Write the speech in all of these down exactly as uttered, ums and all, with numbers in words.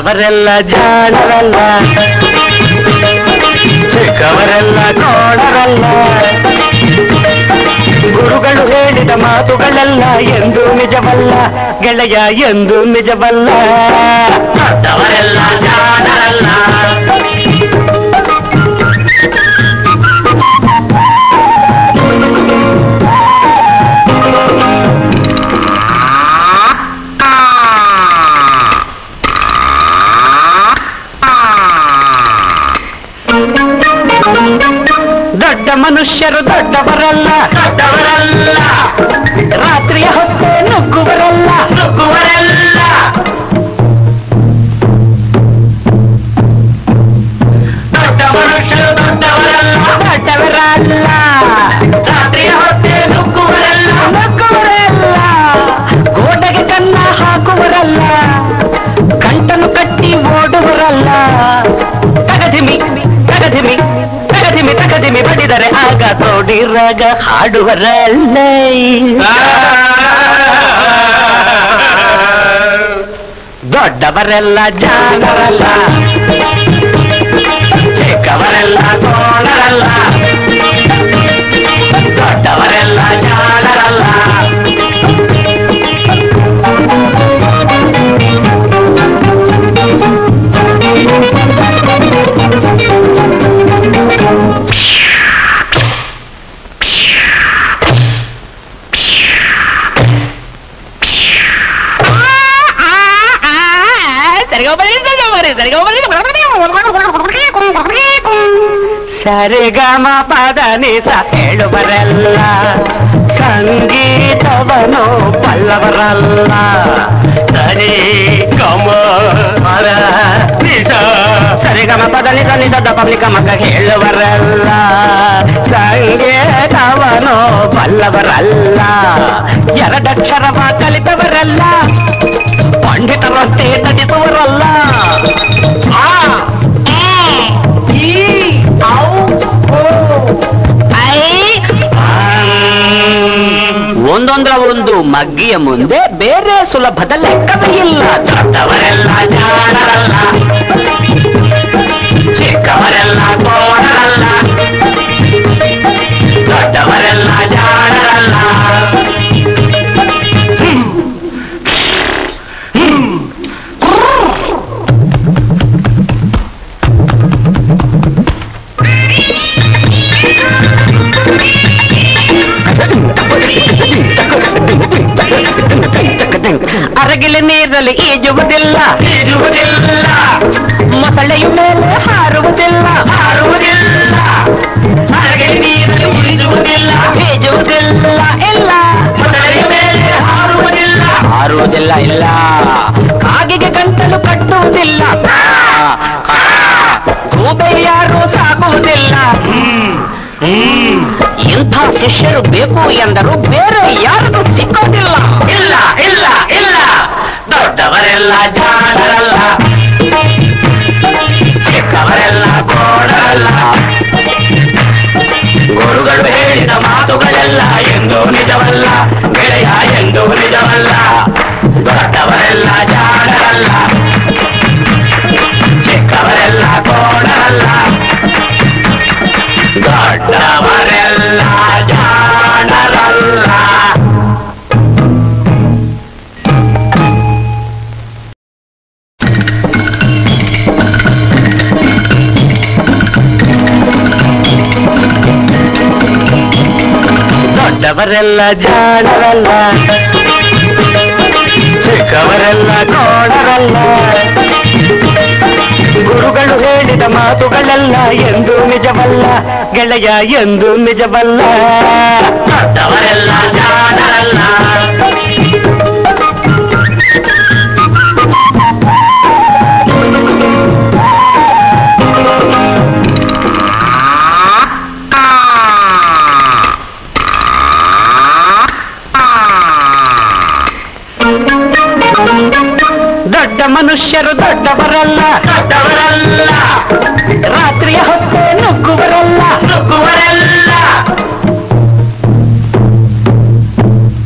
ದೊಡ್ಡವರೆಲ್ಲ ಜಾಣರಲ್ಲ, ಚಿಕ್ಕವರೆಲ್ಲ ಕೋಣರಲ್ಲ. ಗುರುಗಳು ಹೇಳಿದ ಮಾತುಗಳೆಲ್ಲ ಎಂದು ನಿಜವಲ್ಲ ಗೆಳೆಯ, ಎಂದು ನಿಜವಲ್ಲ. ದೊಡ್ಡವರೆಲ್ಲ ಜಾಣರಲ್ಲ. ದೊಡ್ಡ ಮನುಷ್ಯರು ದೊಡ್ಡವರಲ್ಲ, ದೊಡ್ಡವರಲ್ಲ. ರಾತ್ರಿಯ ಹೊತ್ತು ನುಗ್ಗುವರಲ್ಲ, ನುಗ್ಗುವರಲ್ಲ. ದೊಡ್ಡ ಮನುಷ್ಯರು ದೊಡ್ಡವರಲ್ಲ, ದೊಡ್ಡವರಲ್ಲ. ರಾತ್ರಿಯ ಹೊತ್ತು ನುಗ್ಗುವರಲ್ಲ, ನುಗ್ಗುವರಲ್ಲ. ಗೋಡೆಗೆ ಕನ್ನ ಹಾಕುವರಲ್ಲ, ಕಂಟನು ಕಟ್ಟಿ ಓಡುವರಲ್ಲ. ತಗದಿಮಿ ತಗದಿಮಿ ತಗದಿಮಿ ತಗದಿಮಿ ಬಡಿದರೆ ಆಗ ತೋಡಿರಾಗ ಹಾಡುವರಲ್ಲ. ದೊಡ್ಡವರೆಲ್ಲ ಜಾಣರಲ್ಲ, ಚಿಕ್ಕವರೆಲ್ಲ ಕೋಣರಲ್ಲ. ದೊಡ್ಡವರೆಲ್ಲ ಜಾಣರಲ್ಲ. ಸರಿಗಮ ಪದ ನಿಸ ಹೇಳುವರಲ್ಲ, ಸಂಗೀತವನು ಬಲ್ಲವರಲ್ಲ. ಸರಿ ಗಮ ಪದ ನಿಸ, ಸರಿಗಮ ಪದ ನಿಸ ನಿಸದ ಪಬ್ಲಿಕ ಮಗ ಹೇಳುವರಲ್ಲ, ಸಂಗೀತವನು ಬಲ್ಲವರಲ್ಲ. ಎರಡಕ್ಷರವ ಕಲಿತವರಲ್ಲ, ಪಂಡಿತರಂತೆ ನಟಿಸುವರಲ್ಲ. ಒಂದೊಂದರ ಒಂದು ಮಗ್ಗಿಯ ಮುಂದೆ ಬೇರೆ ಸುಲಭದ ಲೆಕ್ಕವೇ ಇಲ್ಲ. ದೊಡ್ಡವರೆಲ್ಲ ಜಾಣರಲ್ಲ, ಚಿಕ್ಕವರೆಲ್ಲ ಕೋಣರಲ್ಲ. ದೊಡ್ಡವರೆಲ್ಲ ಜಾಣರಲ್ಲ. ಅರಗಿಲೆ ನೀರಲ್ಲಿ ಈಜುವುದಿಲ್ಲ, ಈಜುವುದಿಲ್ಲ. ಮೊಸಳೆಯ ಮೇಲೆ ಹಾರುವುದಿಲ್ಲ, ಹಾರುವುದಿಲ್ಲ. ಅರಗಿಲೆ ನೀರಲ್ಲಿ ಈಜುವುದಿಲ್ಲ, ಈಜುವುದಿಲ್ಲ. ಇಲ್ಲ, ಮೊಸಳೆಯ ಮೇಲೆ ಹಾರುವುದಿಲ್ಲ, ಹಾರುವುದಿಲ್ಲ. ಇಲ್ಲ, ಕಾಗಿಗೆ ಗಂಟಲು ಕಟ್ಟುವುದಿಲ್ಲ, ಗೂಬೆ ಯಾರು ಸಾಕುವುದಿಲ್ಲ. ಇಂಥ ಶಿಷ್ಯರು ಬೇಕು ಎಂದರು ಬೇರೆ ಯಾರಿಗೂ ಸಿಕ್ಕೋದಿಲ್ಲ. ಇಲ್ಲ ಇಲ್ಲ ಇಲ್ಲ, ದೊಡ್ಡವರೆಲ್ಲ ಜಾಣರಲ್ಲ, ಚಿಕ್ಕವರೆಲ್ಲ ಕೋಣರಲ್ಲ. ಗುರುಗಳು ಹೇಳಿದ ಮಾತುಗಳೆಲ್ಲ ಎಂದು ನಿಜವಲ್ಲ ಗೆಳೆಯ, ಎಂದು ನಿಜವಲ್ಲ. ದೊಡ್ಡವರೆಲ್ಲ ಜಾಣರಲ್ಲ, ಚಿಕ್ಕವರೆಲ್ಲ ಕೋಣರಲ್ಲ. ದೊಡ್ಡವರೆಲ್ಲ ಜಾಣರಲ್ಲ. ದೊಡ್ಡವರೆಲ್ಲ ಜಾಣರಲ್ಲ, ಚಿಕ್ಕವರೆಲ್ಲ ಕೋಣರಲ್ಲ. ಗುರುಗಳು ಹೇಳಿದ ಮಾತುಗಳೆಲ್ಲ ಎಂದು ನಿಜವಲ್ಲ ಗೆಳೆಯ, ಎಂದು ನಿಜವಲ್ಲ. ದೊಡ್ಡವರೆಲ್ಲ ಜಾಣರಲ್ಲ. ದೊಡ್ಡ ಮನುಷ್ಯರು ದೊಡ್ಡವರಲ್ಲ, ದೊಡ್ಡವರಲ್ಲ. ರಾತ್ರಿಯ ಹೊತ್ತು ನುಗ್ಗುವರಲ್ಲ, ನುಗ್ಗುವರಲ್ಲ.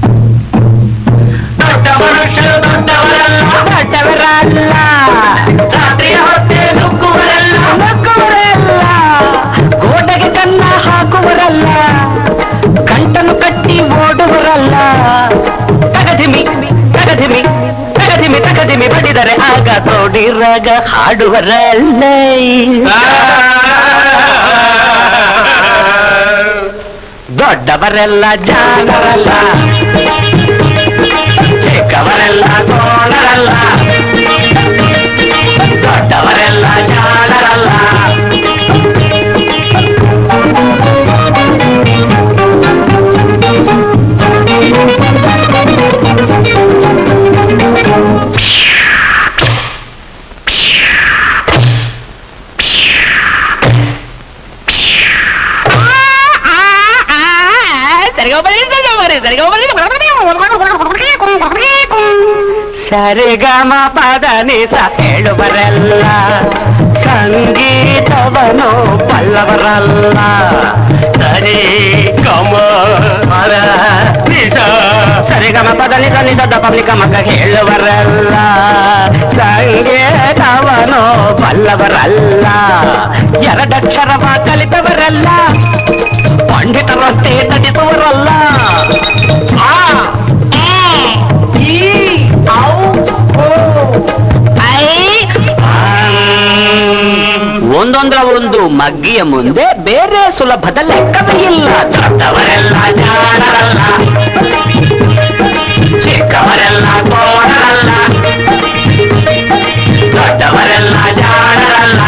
ದೊಡ್ಡ ಮನುಷ್ಯರು ದೊಡ್ಡವರಲ್ಲ, ದೊಡ್ಡವರಲ್ಲ. ಹಾಡಿ ರಾಗ ಹಾಡುವರಲ್ಲ. ದೊಡ್ಡವರೆಲ್ಲ ಜಾಣರಲ್ಲ, ಚಿಕ್ಕವರೆಲ್ಲ ಕೋಣರಲ್ಲ. ದೊಡ್ಡವರೆಲ್ಲ ಜಾಣರಲ್ಲ. ಸರಿಗಮ ಪದ ನಿಸ ಹೇಳುವರೆಲ್ಲ, ಸಂಗೀತವನು ಬಲ್ಲವರಲ್ಲ. ಸರಿ ಗಮ ಪದ ನಿಸ ಸರಿಗಮ ಪದ ನಿಸ ನಿಸದ ಪಬ್ಲಿಕ ಮಗ ಹೇಳುವರಲ್ಲ, ಸಂಗೀತವನು ಬಲ್ಲವರಲ್ಲ. ಎರಡಕ್ಷರವ ಕಲಿತವರಲ್ಲ, ಪಂಡಿತರಂತೆ ನಟಿಸುವರಲ್ಲ. ಒಂದೊಂದರ ಒಂದು ಮಗ್ಗಿಯ ಮುಂದೆ ಬೇರೆ ಸುಲಭದ ಲೆಕ್ಕವೇ ಇಲ್ಲ. ದೊಡ್ಡವರೆಲ್ಲ ಜಾಣರಲ್ಲ, ಚಿಕ್ಕವರೆಲ್ಲ ಕೋಣರಲ್ಲ. ದೊಡ್ಡವರೆಲ್ಲ ಜಾಣರಲ್ಲ.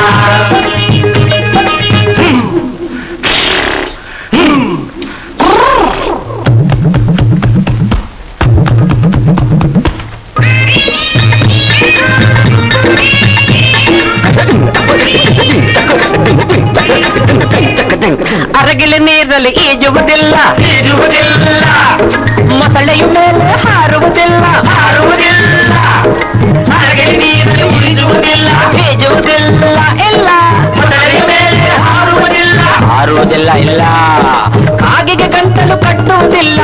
ಅರಗಿಲೆ ನೀರಲ್ಲಿ ಈಜುವುದಿಲ್ಲ, ಈಜುವುದಿಲ್ಲ. ಮೊಸಳೆಯು ಮೇಲೆ ಹಾರುವುದಿಲ್ಲ, ಹಾರುವುದಿಲ್ಲ. ಅರಗಿಲೆ ನೀರಲ್ಲಿ ಈಜುವುದಿಲ್ಲ, ಈಜುವುದಿಲ್ಲ. ಇಲ್ಲ, ಮೊಸಳೆಯ ಮೇಲೆ ಹಾರುವುದಿಲ್ಲ, ಹಾರುವುದಿಲ್ಲ. ಇಲ್ಲ, ಕಾಗಿಗೆ ಗಂಟಲು ಕಟ್ಟುವುದಿಲ್ಲ,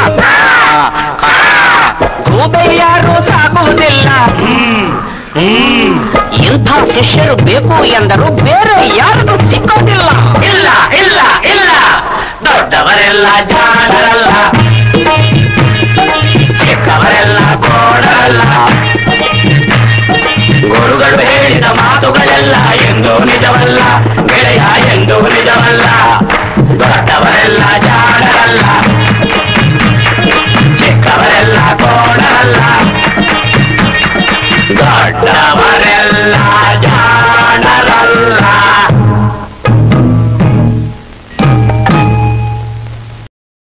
ಗೂಬೆ ಯಾರು ಸಾಕುವುದಿಲ್ಲ. ಇಂಥ ಶಿಷ್ಯರು ಬೇಕು ಎಂದರು ಬೇರೆ ಯಾರಿಗೂ ಸಿಕ್ಕೋದಿಲ್ಲ. ಇಲ್ಲ ಇಲ್ಲ ಇಲ್ಲ, ದೊಡ್ಡವರೆಲ್ಲ ಜಾಣರಲ್ಲ, ಚಿಕ್ಕವರೆಲ್ಲ ಕೋಣರಲ್ಲ. ಗುರುಗಳು ಹೇಳಿದ ಮಾತುಗಳೆಲ್ಲ ಎಂದೂ ನಿಜವಲ್ಲ, ಗೆಳೆಯ ಎಂದೂ ನಿಜವಲ್ಲ. ದೊಡ್ಡವರೆಲ್ಲ ಜಾಣರಲ್ಲ, ಚಿಕ್ಕವರೆಲ್ಲ ಕೋಣರಲ್ಲ. ದೊಡ್ಡವರೆಲ್ಲ